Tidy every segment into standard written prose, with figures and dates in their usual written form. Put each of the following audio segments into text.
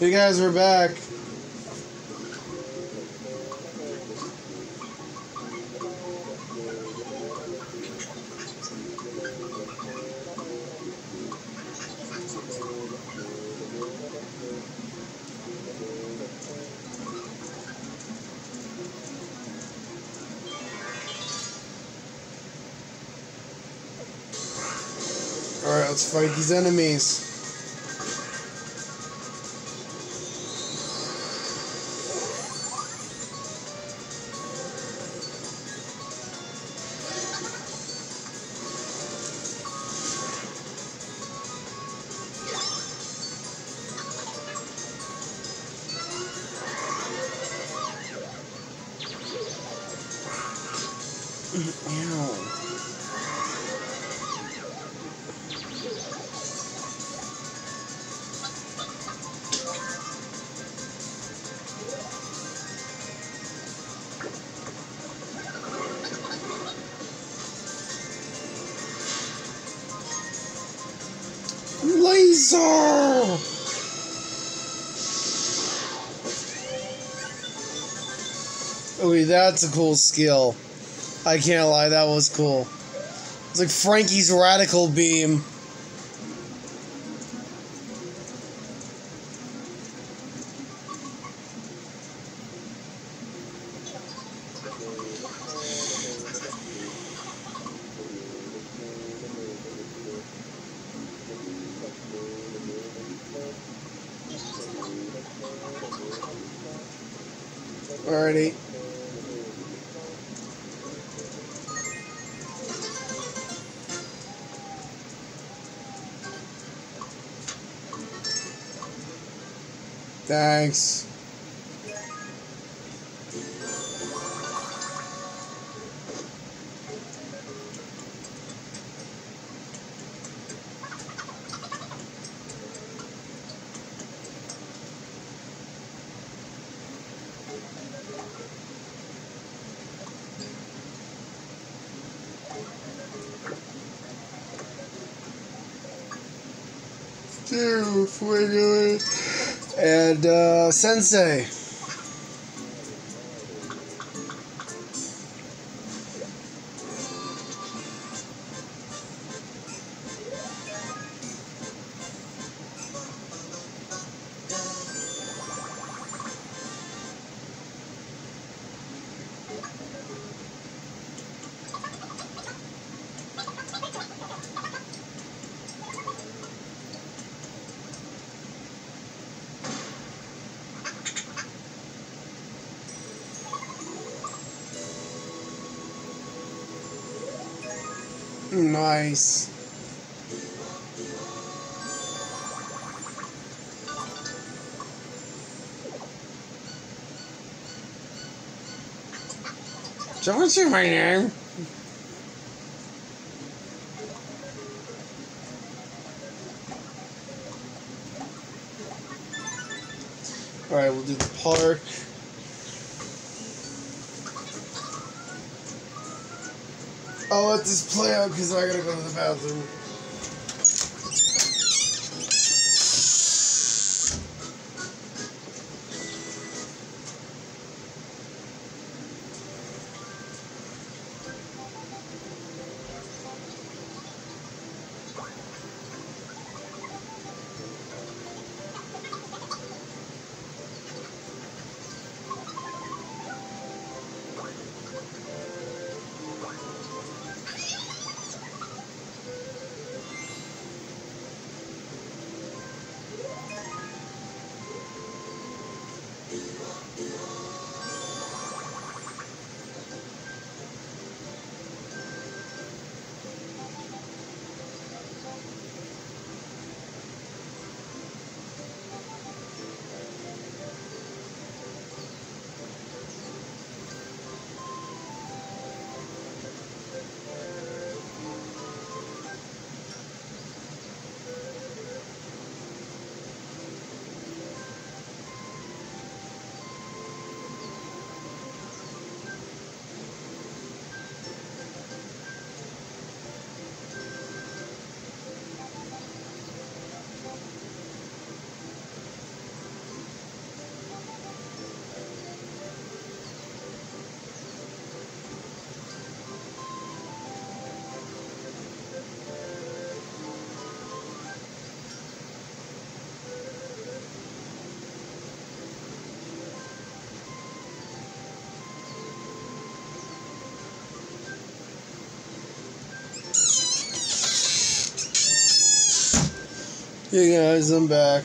Hey guys, we're back. Alright, let's fight these enemies. Ow. Laser! Okay, that's a cool skill. I can't lie, that was cool. It's like Frankie's Radical Beam. Alrighty. Thanks. And Sensei. Nice. Don't say my name. Alright, we'll do the park. I'll let this play out because I gotta go to the bathroom. Yeah, guys, I'm back.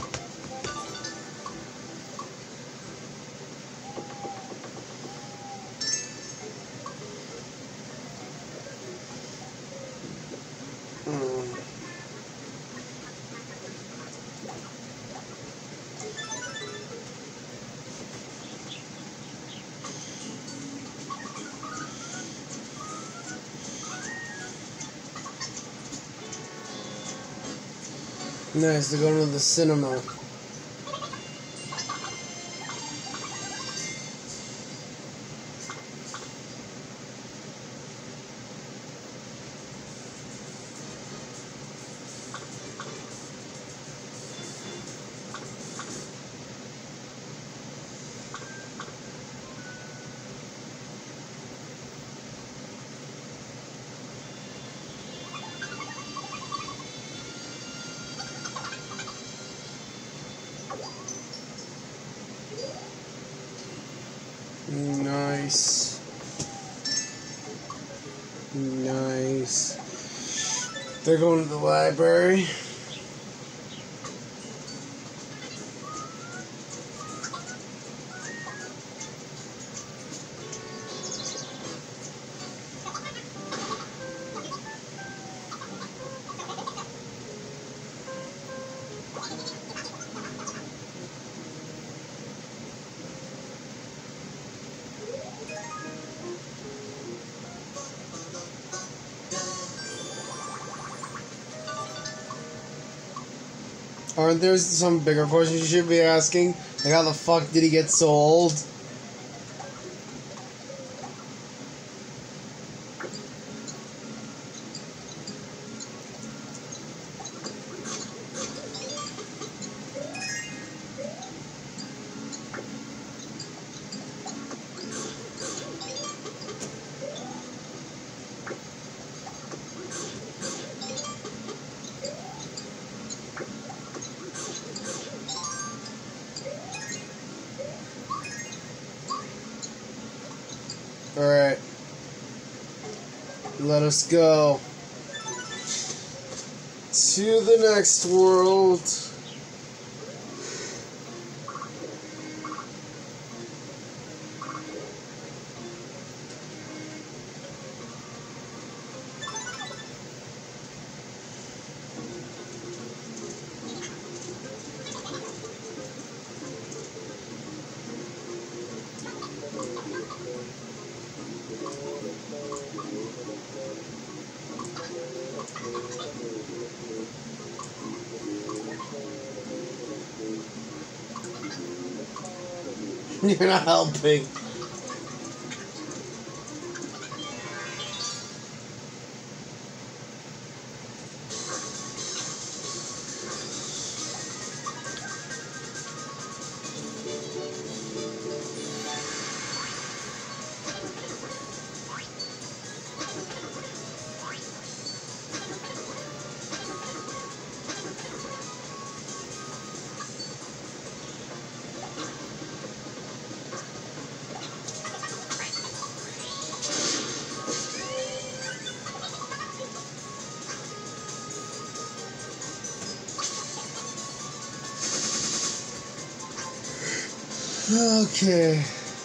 Nice, they're going to the cinema. Nice. Nice. They're going to the library. Aren't there some bigger questions you should be asking? Like, how the fuck did he get so old? Alright. Let us go to the next world. You're not helping. Okay.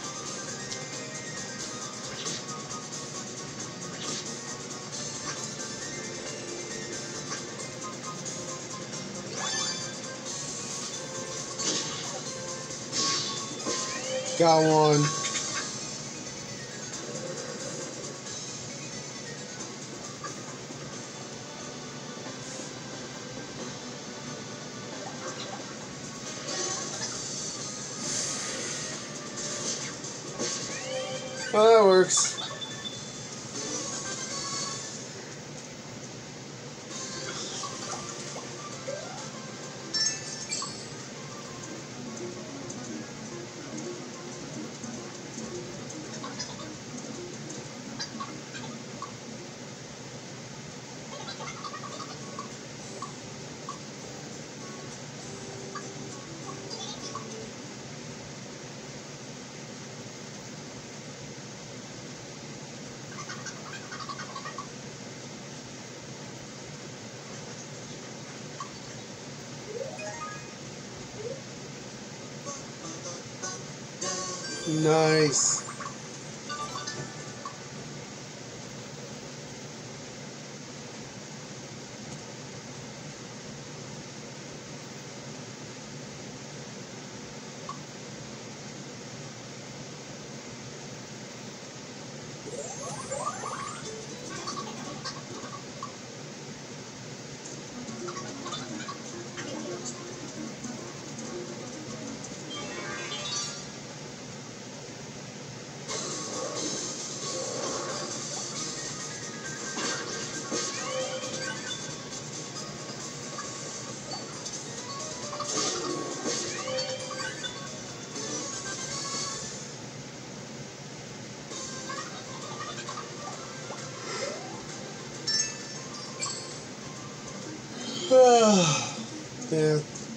Got one. Well, that works. Nice. Yeah.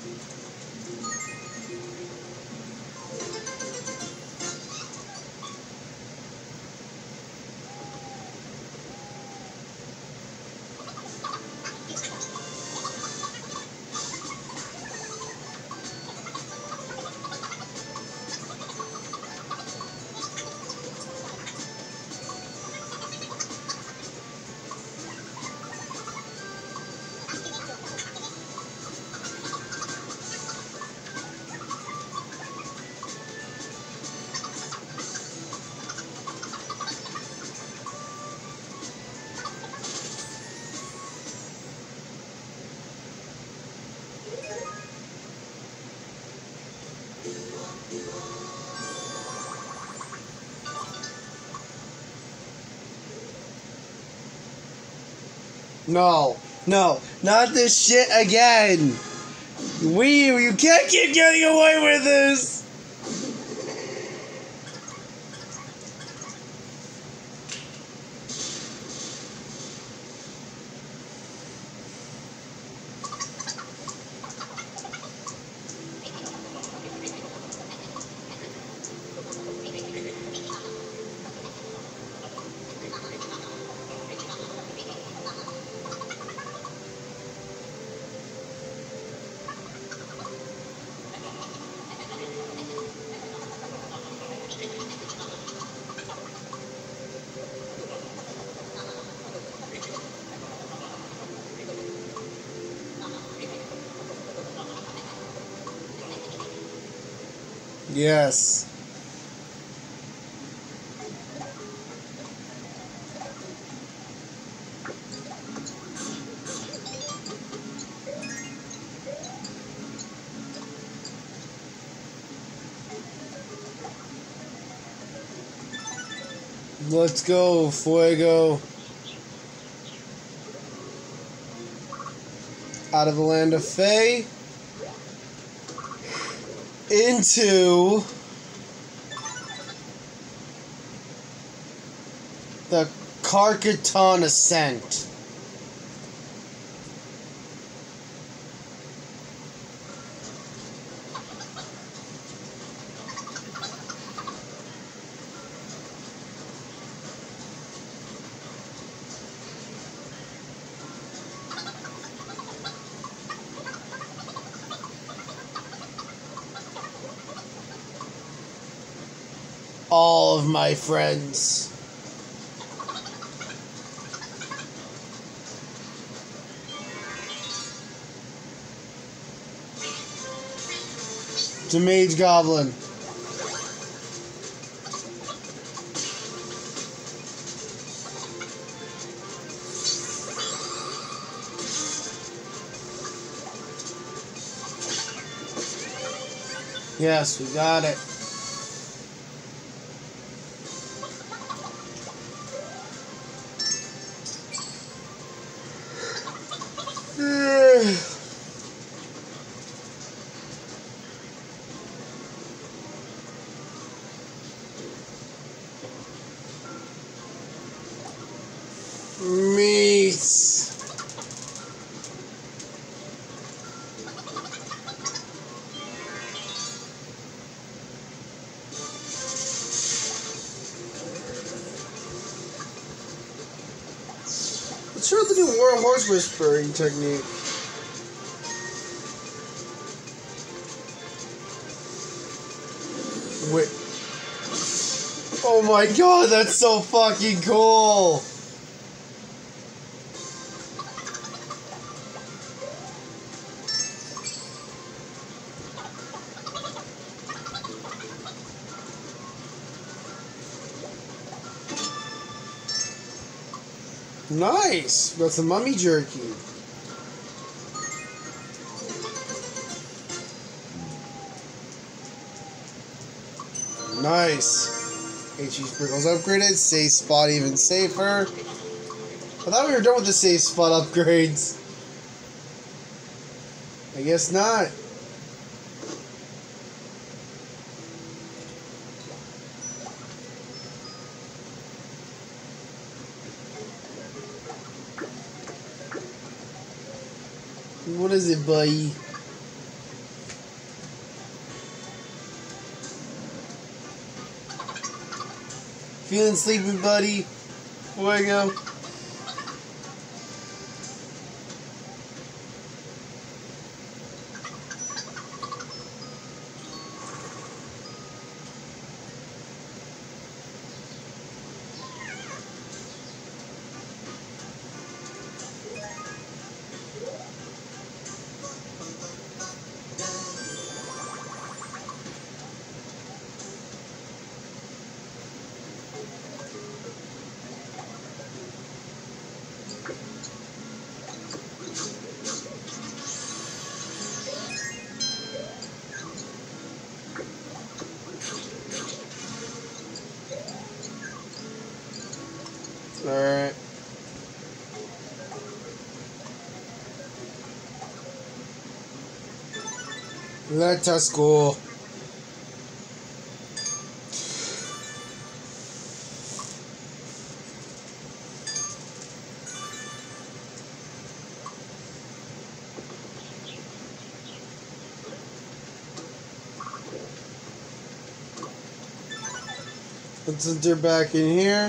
No, no, not this shit again. You can't keep getting away with this. Yes. Let's go, Fuego. Out of the land of Fae. Into the Carcaton Ascent. All of my friends. To Mage Goblin. Yes, we got it. Meats. Let's try the new War Horse Whispering technique. Wait. Oh my god, that's so fucking cool! Nice! Got some mummy jerky. Nice. HE sprinkles upgraded. Safe spot even safer. I thought we were done with the safe spot upgrades. I guess not. What is it, buddy? Feeling sleepy, buddy? Fuego. Alright. Let us go. Let's enter back in here.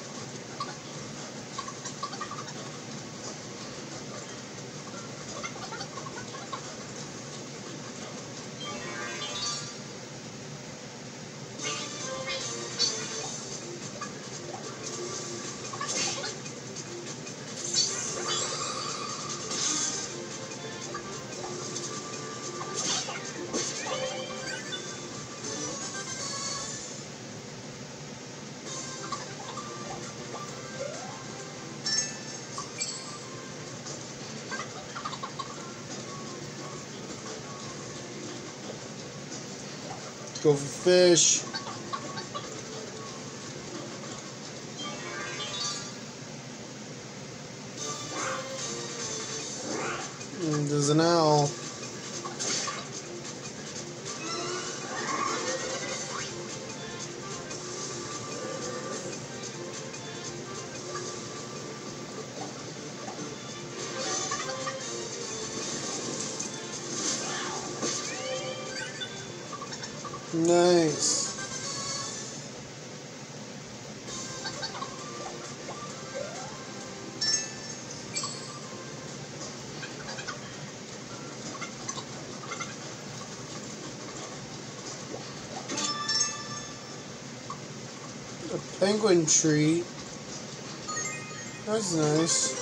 Go for fish. And there's an owl. Nice. A penguin tree. That's nice.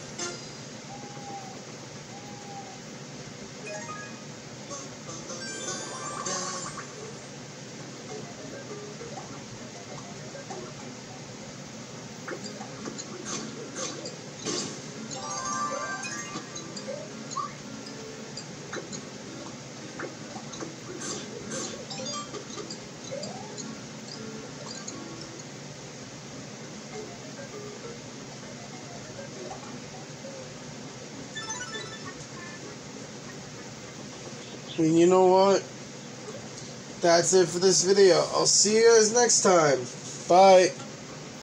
And you know what? That's it for this video. I'll see you guys next time. Bye.